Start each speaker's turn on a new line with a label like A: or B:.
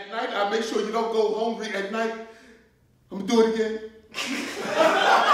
A: at night. I make sure you don't go hungry at night. I'm gonna do it again.